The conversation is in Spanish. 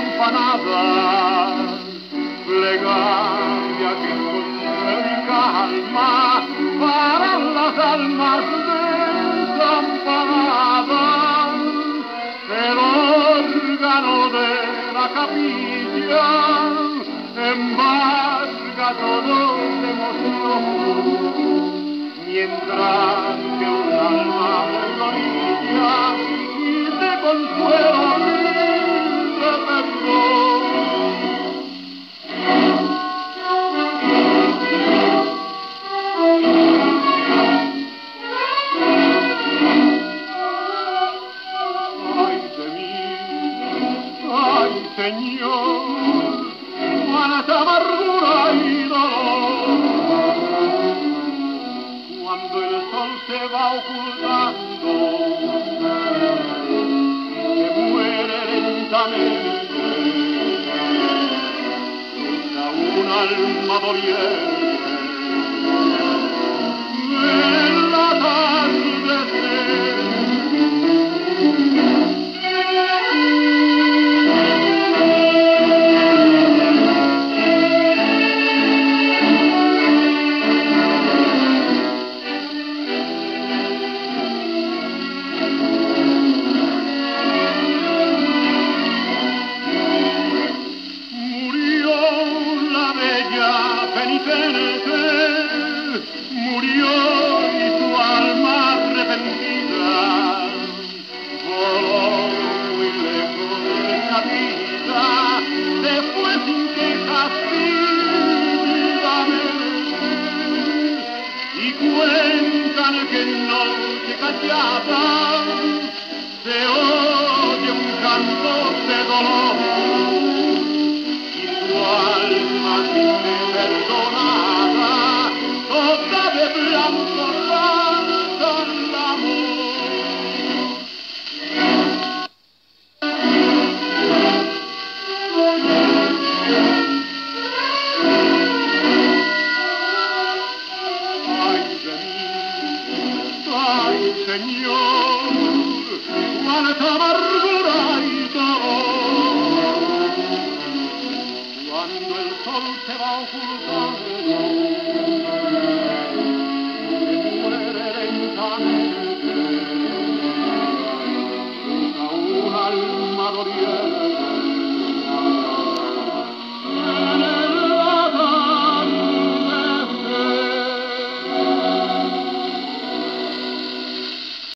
campanadas, plegaria que consuelo y calma para las almas desamparadas. El órgano de la capilla embarga todo de emoción, mientras que un alma florilla y de consuelo y de perdón. Ay de mí, ay Señor, cuánta amargura y dolor, cuando el sol se va ocultando, se muere lentamente un alma doliente en la tarde. Penitente, murió y su alma arrepentida voló muy lejos de esta vida, se fue sin quejas tímidamente, y cuentan que en noche callada se oye un canto de dolor y su alma perdonada, toda de blanco danza el amor. Ay de mí, ay Señor, cuánta amargura y dolor, cuando el sol se va ocultando